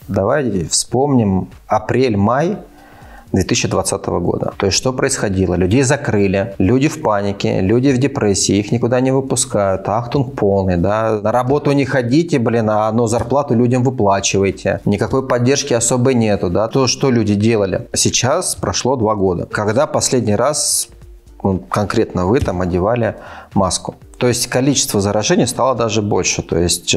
давайте вспомним апрель-май 2020 года. То есть, что происходило? Людей закрыли, люди в панике, люди в депрессии, их никуда не выпускают, ахтунг полный, да. На работу не ходите, но зарплату людям выплачиваете. Никакой поддержки особой нету, да. То, что люди делали. Сейчас прошло 2 года. Когда последний раз, конкретно вы там одевали маску? То есть количество заражений стало даже больше. То есть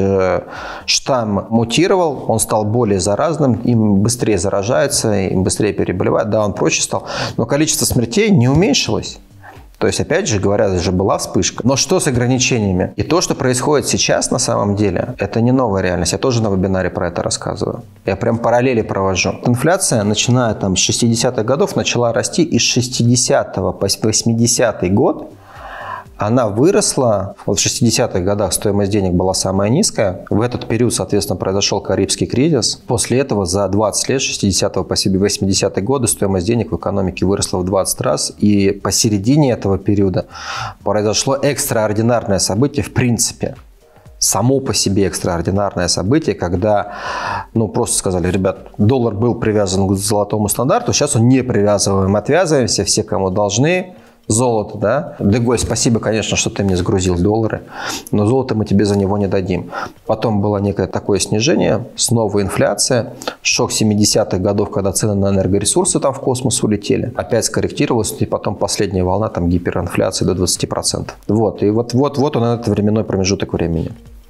штамм мутировал, он стал более заразным, им быстрее заражается, им быстрее переболевает. Да, он проще стал, но количество смертей не уменьшилось. То есть, опять же, говорят, же была вспышка. Но что с ограничениями? И то, что происходит сейчас на самом деле, это не новая реальность. Я тоже на вебинаре про это рассказываю. Я прям параллели провожу. Инфляция, начиная там с 60-х годов, начала расти, и с 60 по 80-й год она выросла. Вот в 60-х годах стоимость денег была самая низкая. В этот период, соответственно, произошел Карибский кризис. После этого за 20 лет, с 60 по 80-е годы, стоимость денег в экономике выросла в 20 раз. И посередине этого периода произошло экстраординарное событие в принципе. Само по себе экстраординарное событие, когда, просто сказали, ребят, доллар был привязан к золотому стандарту, сейчас он не привязываем, отвязываемся, все, кому должны. Золото, да? Деголь, спасибо, конечно, что ты мне сгрузил доллары, но золото мы тебе за него не дадим. Потом было некое такое снижение, снова инфляция, шок 70-х годов, когда цены на энергоресурсы там в космос улетели, опять скорректировалось, и потом последняя волна там гиперинфляции до 20%. Вот, и вот он, этот временной промежуток времени.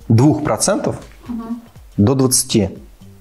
2% до 20%.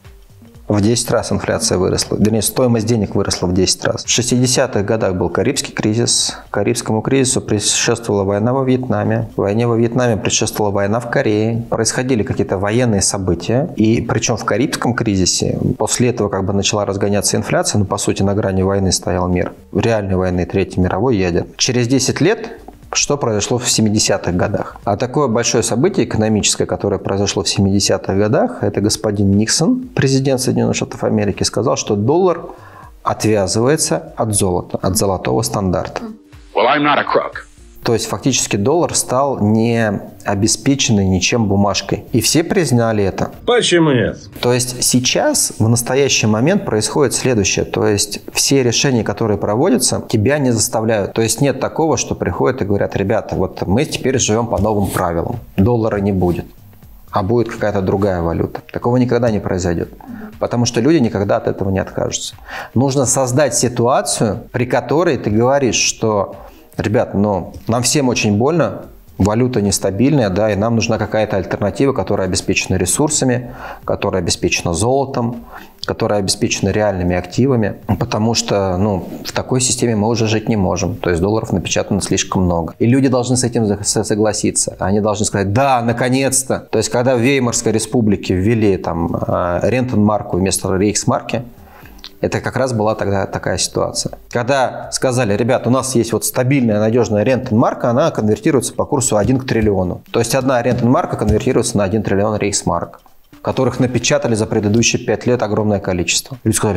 В 10 раз инфляция выросла. Вернее, стоимость денег выросла в 10 раз. В 60-х годах был Карибский кризис. Карибскому кризису предшествовала война во Вьетнаме. Войне во Вьетнаме предшествовала война в Корее. Происходили какие-то военные события. И причем в Карибском кризисе после этого начала разгоняться инфляция. По сути, на грани войны стоял мир. Реальной войны, Третьей мировой, ядер. Через 10 лет что произошло в 70-х годах? А такое большое событие экономическое, которое произошло в 70-х годах, это господин Никсон, президент Соединенных Штатов Америки, сказал, что доллар отвязывается от золота, от золотого стандарта. Well, I'm not a crook. То есть фактически доллар стал не обеспеченной ничем бумажкой. И все признали это. Почему нет? То есть сейчас, в настоящий момент, происходит следующее. То есть все решения, которые проводятся, тебя не заставляют. То есть нет такого, что приходят и говорят, ребята, вот мы теперь живем по новым правилам. Доллара не будет, а будет какая-то другая валюта. Такого никогда не произойдет. Потому что люди никогда от этого не откажутся. Нужно создать ситуацию, при которой ты говоришь, что ребят, нам всем очень больно, валюта нестабильная, да, и нам нужна какая-то альтернатива, которая обеспечена ресурсами, которая обеспечена золотом, которая обеспечена реальными активами, потому что, в такой системе мы уже жить не можем. То есть долларов напечатано слишком много. И люди должны с этим согласиться. Они должны сказать, да, наконец-то. То есть когда в Веймарской республике ввели Рентенмарку вместо Рейхсмарки, это как раз была тогда такая ситуация. Когда сказали, ребят, у нас есть стабильная, надежная Рентенмарка, она конвертируется по курсу 1 к триллиону. То есть одна Рентенмарка конвертируется на 1 триллион рейхсмарок, которых напечатали за предыдущие 5 лет огромное количество. Люди сказали,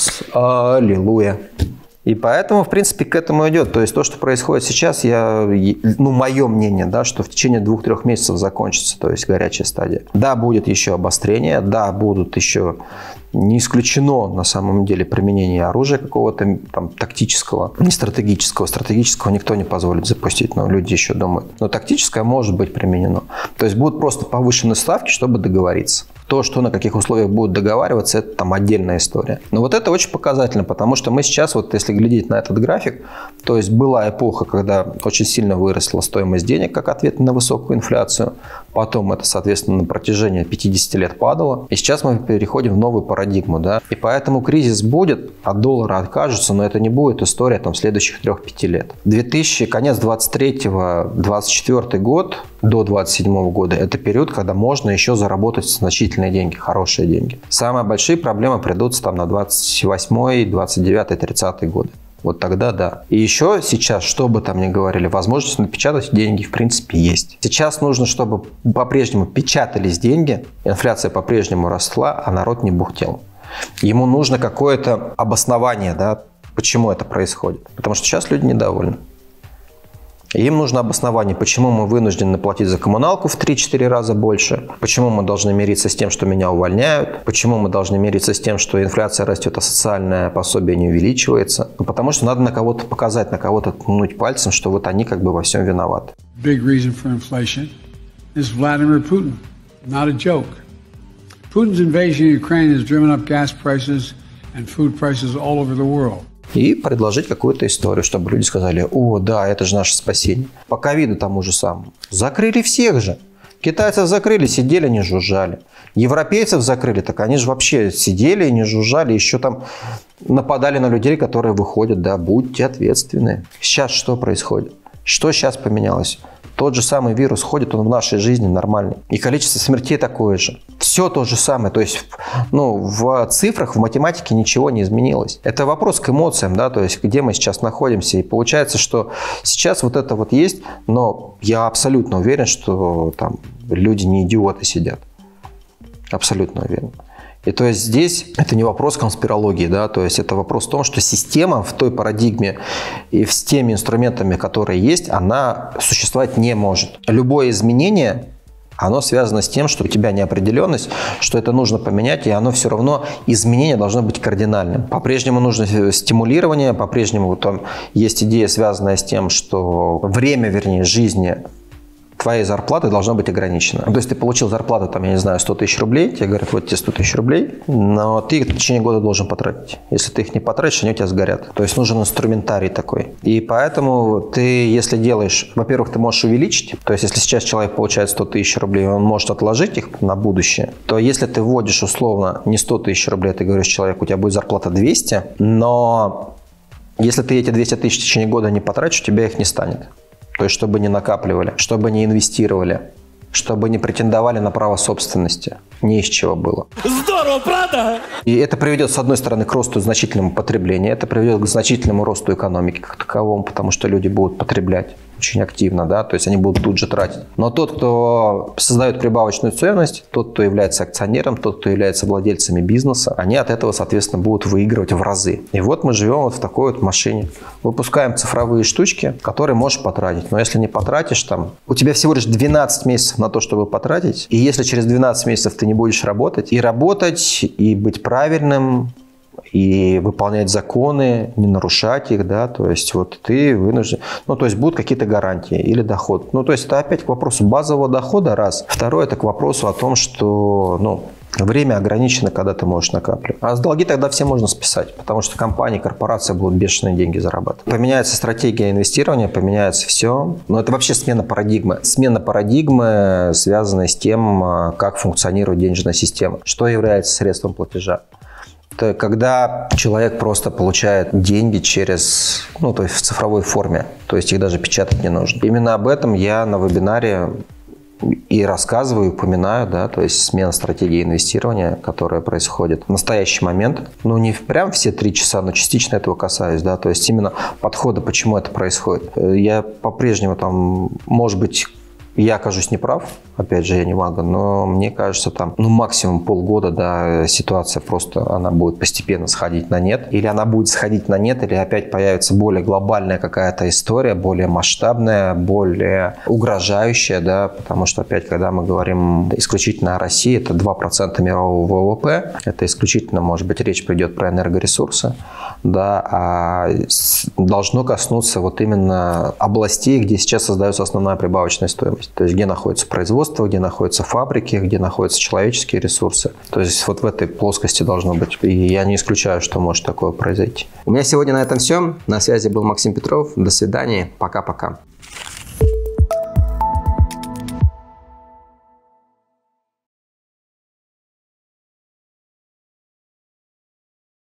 аллилуйя. И поэтому, в принципе, к этому идет. То есть то, что происходит сейчас, мое мнение, да, что в течение 2-3 месяцев закончится, то есть горячая стадия. Да, будет еще обострение, да, будут еще... Не исключено, на самом деле, применение оружия какого-то тактического, не стратегического. Стратегического никто не позволит запустить, но люди еще думают. Но тактическое может быть применено. То есть будут просто повышены ставки, чтобы договориться. То, что на каких условиях будут договариваться, это отдельная история. Но это очень показательно, потому что мы сейчас, если глядеть на этот график, то есть была эпоха, когда очень сильно выросла стоимость денег как ответ на высокую инфляцию. Потом это, соответственно, на протяжении 50 лет падало. И сейчас мы переходим в новую парадигму. Да? И поэтому кризис будет, от доллара откажутся, но это не будет история следующих 3-5 лет. Конец 23-24 год до 27 года – это период, когда можно еще заработать значительные деньги, хорошие деньги. Самые большие проблемы придутся на 28, 29, 30 годы. Вот тогда да. И еще сейчас, что бы там ни говорили, возможность напечатать деньги в принципе есть. Сейчас нужно, чтобы по-прежнему печатались деньги, инфляция по-прежнему росла, а народ не бухтел. Ему нужно какое-то обоснование, да, почему это происходит. Потому что сейчас люди недовольны. Им нужно обоснование, почему мы вынуждены платить за коммуналку в 3-4 раза больше, почему мы должны мириться с тем, что меня увольняют, почему мы должны мириться с тем, что инфляция растет, а социальное пособие не увеличивается. Потому что надо на кого-то показать, на кого-то ткнуть пальцем, что вот они как бы во всем виноваты. Big reason for inflation is Vladimir Putin. Not a joke. Putin's invasion of Ukraine has driven up gas prices and food prices all over the world. И предложить какую-то историю, чтобы люди сказали: о, да, это же наше спасение. По ковиду тому же самому. Закрыли всех же. Китайцев закрыли, сидели, не жужжали. Европейцев закрыли, так они же вообще сидели и не жужжали. Еще там нападали на людей, которые выходят. Да, будьте ответственны. Сейчас что происходит? Что сейчас поменялось? Тот же самый вирус ходит, он в нашей жизни нормальный. И количество смертей такое же. Все то же самое. То есть, в цифрах, в математике ничего не изменилось. Это вопрос к эмоциям, да, то есть, где мы сейчас находимся. И получается, что сейчас вот это вот есть, но я абсолютно уверен, что там люди не идиоты сидят. Абсолютно уверен. И то есть здесь это не вопрос конспирологии, да, то есть это вопрос в том, что система в той парадигме и с теми инструментами, которые есть, она существовать не может. Любое изменение, оно связано с тем, что у тебя неопределенность, что это нужно поменять, и оно все равно, изменение должно быть кардинальным. По-прежнему нужно стимулирование, по-прежнему там есть идея, связанная с тем, что время, вернее, жизни твоей зарплаты должно быть ограничено. То есть ты получил зарплату, там, я не знаю, 100 тысяч рублей, тебе говорят: вот тебе 100 тысяч рублей, но ты их в течение года должен потратить. Если ты их не потратишь, они у тебя сгорят. То есть нужен инструментарий такой. И поэтому ты, если делаешь, во-первых, ты можешь увеличить, то есть если сейчас человек получает 100 тысяч рублей, он может отложить их на будущее, то если ты вводишь условно не 100 тысяч рублей, ты говоришь человеку: у тебя будет зарплата 200, но если ты эти 200 тысяч в течение года не потратишь, у тебя их не станет. То есть, чтобы не накапливали, чтобы не инвестировали, чтобы не претендовали на право собственности. Не из чего было. Здорово, правда? И это приведет, с одной стороны, к росту значительному потребления, это приведет к значительному росту экономики как таковому, потому что люди будут потреблять очень активно, да, то есть они будут тут же тратить. Но тот, кто создает прибавочную ценность, тот, кто является акционером, тот, кто является владельцами бизнеса, они от этого, соответственно, будут выигрывать в разы. И вот мы живем вот в такой вот машине. Выпускаем цифровые штучки, которые можешь потратить. Но если не потратишь, там, у тебя всего лишь 12 месяцев на то, чтобы потратить. И если через 12 месяцев ты не будешь работать, и быть правильным, и выполнять законы, не нарушать их, да, то есть вот ты вынужден, то есть будут какие-то гарантии или доход. То есть это опять к вопросу базового дохода, раз. Второе, это к вопросу о том, что, время ограничено, когда ты можешь накапливать. А с долги тогда все можно списать, потому что компании, корпорации будут бешеные деньги зарабатывать. Поменяется стратегия инвестирования, поменяется все. Но это вообще смена парадигмы. Смена парадигмы, связанная с тем, как функционирует денежная система. Что является средством платежа? Это когда человек просто получает деньги через, то есть в цифровой форме, то есть их даже печатать не нужно. Именно об этом я на вебинаре и рассказываю, упоминаю, да, то есть смена стратегии инвестирования, которая происходит в настоящий момент. Не прям все 3 часа, но частично этого касаюсь, да, то есть именно подхода, почему это происходит. Я по-прежнему там, может быть, я окажусь неправ, опять же, я не могу, но мне кажется, там, максимум полгода, да, ситуация просто, она будет постепенно сходить на нет. Или она будет сходить на нет, или опять появится более глобальная какая-то история, более масштабная, более угрожающая, да, потому что, опять, когда мы говорим исключительно о России, это 2% мирового ВВП, это исключительно, может быть, речь пойдет про энергоресурсы, да, а должно коснуться вот именно областей, где сейчас создается основная прибавочная стоимость. То есть, где находится производство, где находятся фабрики, где находятся человеческие ресурсы. То есть, вот в этой плоскости должно быть. И я не исключаю, что может такое произойти. У меня сегодня на этом все. На связи был Максим Петров. До свидания. Пока-пока.